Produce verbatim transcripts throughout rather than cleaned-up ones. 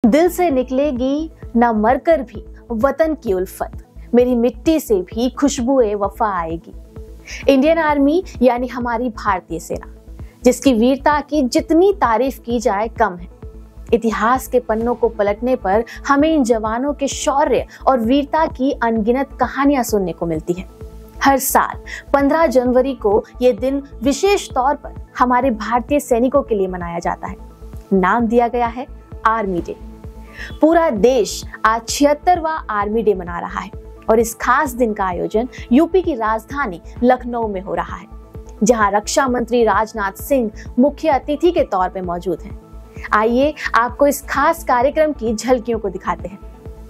दिल से निकलेगी न मरकर भी वतन की उल्फत, मेरी मिट्टी से भी खुशबुए वफा आएगी। इंडियन आर्मी यानी हमारी भारतीय सेना, जिसकी वीरता की जितनी तारीफ की जाए कम है। इतिहास के पन्नों को पलटने पर हमें इन जवानों के शौर्य और वीरता की अनगिनत कहानियां सुनने को मिलती है। हर साल पंद्रह जनवरी को यह दिन विशेष तौर पर हमारे भारतीय सैनिकों के लिए मनाया जाता है। नाम दिया गया है आर्मी डे। पूरा देश आज छिहत्तरवां आर्मी डे मना रहा है और इस खास दिन का आयोजन यूपी की राजधानी लखनऊ में हो रहा है, जहां रक्षा मंत्री राजनाथ सिंह मुख्य अतिथि के तौर पर मौजूद हैं। आइए आपको इस खास कार्यक्रम की झलकियों को दिखाते हैं।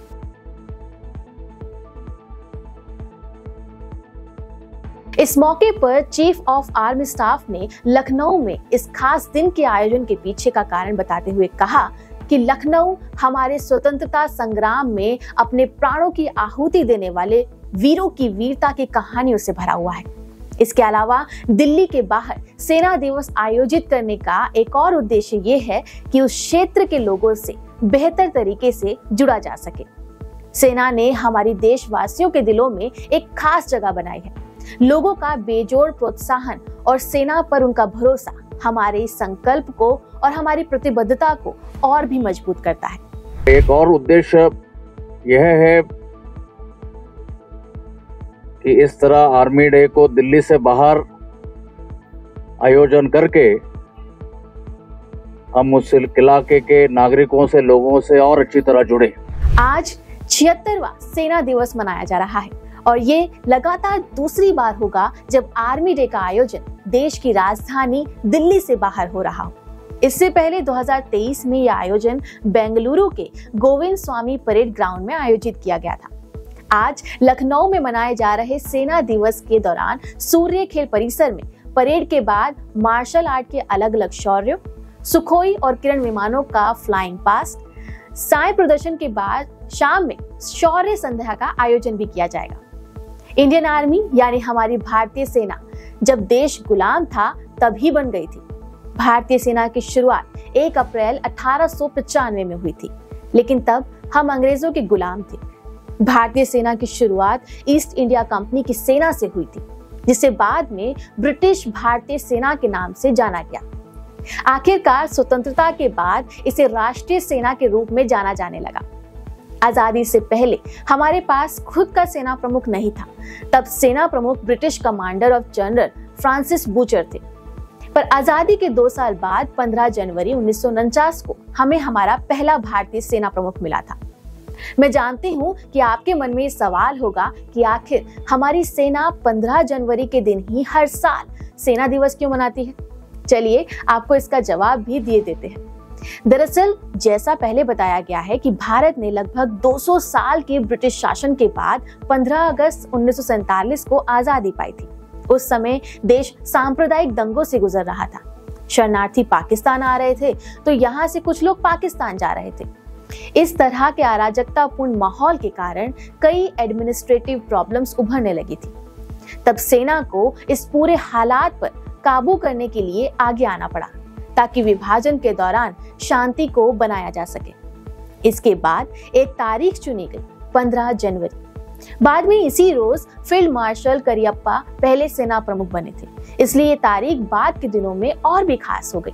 इस मौके पर चीफ ऑफ आर्मी स्टाफ ने लखनऊ में इस खास दिन के आयोजन के पीछे का कारण बताते हुए कहा कि लखनऊ हमारे स्वतंत्रता संग्राम में अपने प्राणों की आहुति देने वाले वीरों की वीरता की कहानियों से भरा हुआ है। इसके अलावा दिल्ली के बाहर सेना दिवस आयोजित करने का एक और उद्देश्य ये है कि उस क्षेत्र के लोगों से बेहतर तरीके से जुड़ा जा सके। सेना ने हमारी देशवासियों के दिलों में एक खास जगह बनाई है। लोगों का बेजोड़ प्रोत्साहन और सेना पर उनका भरोसा हमारे इस संकल्प को और हमारी प्रतिबद्धता को और भी मजबूत करता है। एक और उद्देश्य यह है कि इस तरह आर्मी डे को दिल्ली से बाहर आयोजन करके हम उस इलाके के नागरिकों से, लोगों से और अच्छी तरह जुड़े। आज छिहत्तरवां सेना दिवस मनाया जा रहा है और ये लगातार दूसरी बार होगा जब आर्मी डे का आयोजन देश की राजधानी दिल्ली से बाहर हो रहा हो। इससे पहले दो हज़ार तेईस में यह आयोजन बेंगलुरु के गोविंद स्वामी परेड ग्राउंड में आयोजित किया गया था। आज लखनऊ में मनाए जा रहे सेना दिवस के दौरान सूर्य खेल परिसर में परेड के बाद मार्शल आर्ट के अलग अलग शौर्यों, सुखोई और किरण विमानों का फ्लाइंग पास्ट, साय प्रदर्शन के बाद शाम में शौर्य संध्या का आयोजन भी किया जाएगा। इंडियन आर्मी यानी हमारी भारतीय सेना जब देश गुलाम था तभी बन गई थी। भारतीय सेना की शुरुआत एक अप्रैल अठारह सौ पचानवे में हुई थी, लेकिन तब हम अंग्रेजों के गुलाम थे। भारतीय सेना की शुरुआत ईस्ट इंडिया कंपनी की सेना से हुई थी, जिसे बाद में ब्रिटिश भारतीय सेना के नाम से जाना गया। आखिरकार स्वतंत्रता के बाद इसे राष्ट्रीय सेना के रूप में जाना जाने लगा। आजादी से पहले हमारे पास खुद का सेना प्रमुख नहीं था। तब सेना प्रमुख British commander of general Francis Bucher थे। पर आजादी के दो साल बाद पंद्रह जनवरी उन्नीस सौ उनचास को हमें हमारा पहला भारतीय सेना प्रमुख मिला था। मैं जानती हूँ कि आपके मन में ये सवाल होगा कि आखिर हमारी सेना पंद्रह जनवरी के दिन ही हर साल सेना दिवस क्यों मनाती है। चलिए आपको इसका जवाब भी दिए देते हैं। दरअसल जैसा पहले बताया गया है कि भारत ने लगभग दो सौ साल के ब्रिटिश शासन के बाद पंद्रह अगस्त उन्नीस सौ सैंतालीस को आजादी पाई थी। उस समय देश सांप्रदायिक दंगों से गुजर रहा था। शरणार्थी पाकिस्तान आ रहे थे तो यहाँ से कुछ लोग पाकिस्तान जा रहे थे। इस तरह के अराजकतापूर्ण माहौल के कारण कई एडमिनिस्ट्रेटिव प्रॉब्लम्स उभरने लगी थी। तब सेना को इस पूरे हालात पर काबू करने के लिए आगे आना पड़ा ताकि विभाजन के दौरान शांति को बनाया जा सके। इसके बाद एक तारीख चुनी गई, पंद्रह जनवरी। बाद में इसी रोज फील्ड मार्शल करियप्पा पहले सेना प्रमुख बने थे, इसलिए ये तारीख बाद के दिनों में और भी खास हो गई।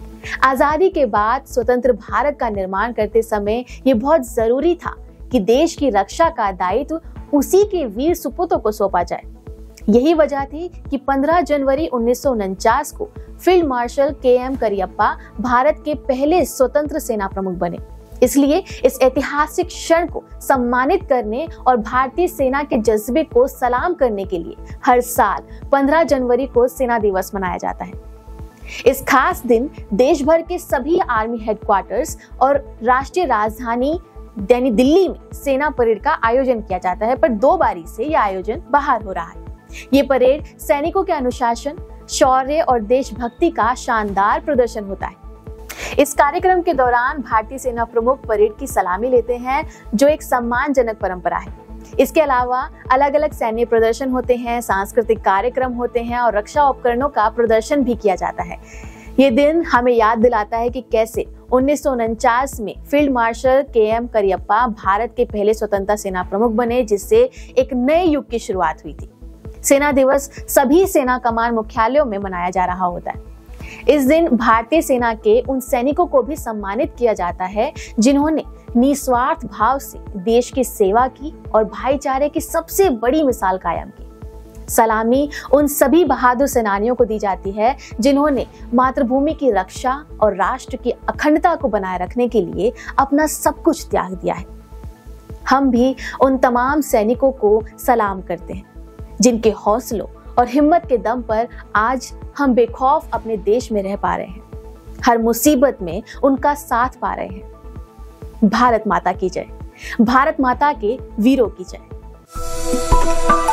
आजादी के बाद स्वतंत्र भारत का निर्माण करते समय ये बहुत जरूरी था कि देश की रक्षा का दायित्व उसी के वीर सुपुत्रों को सौंपा जाए। यही वजह थी कि पंद्रह जनवरी उन्नीस सौ उनचास को field marshal K M Cariappa Bharat के पहले स्वतंत्र सेना प्रमुख बने। इसलिए इस ऐतिहासिक क्षण को सम्मानित करने और भारतीय सेना के जज्बे को सलाम करने के लिए हर साल पंद्रह जनवरी को सेना दिवस मनाया जाता है। इस खास दिन देश भर के सभी आर्मी हेडक्वार्टर्स और राष्ट्रीय राजधानी यानी दिल्ली में सेना परेड का आयोजन किया जाता है, पर दो बारी से यह आयोजन बाहर हो रहा है। ये परेड सैनिकों के अनुशासन, शौर्य और देशभक्ति का शानदार प्रदर्शन होता है। इस कार्यक्रम के दौरान भारतीय सेना प्रमुख परेड की सलामी लेते हैं, जो एक सम्मानजनक परंपरा है। इसके अलावा अलग अलग सैन्य प्रदर्शन होते हैं, सांस्कृतिक कार्यक्रम होते हैं और रक्षा उपकरणों का प्रदर्शन भी किया जाता है। ये दिन हमें याद दिलाता है कि कैसे उन्नीस सौ उनचास में field marshal K M Cariappa Bharat के पहले स्वतंत्रता सेना प्रमुख बने, जिससे एक नए युग की शुरुआत हुई थी। सेना दिवस सभी सेना कमान मुख्यालयों में मनाया जा रहा होता है। इस दिन भारतीय सेना के उन सैनिकों को भी सम्मानित किया जाता है जिन्होंने निस्वार्थ भाव से देश की सेवा की और भाईचारे की सबसे बड़ी मिसाल कायम की। सलामी उन सभी बहादुर सेनानियों को दी जाती है जिन्होंने मातृभूमि की रक्षा और राष्ट्र की अखंडता को बनाए रखने के लिए अपना सब कुछ त्याग दिया है। हम भी उन तमाम सैनिकों को सलाम करते हैं जिनके हौसलों और हिम्मत के दम पर आज हम बेखौफ अपने देश में रह पा रहे हैं, हर मुसीबत में उनका साथ पा रहे हैं। भारत माता की जय। भारत माता के वीरों की जय।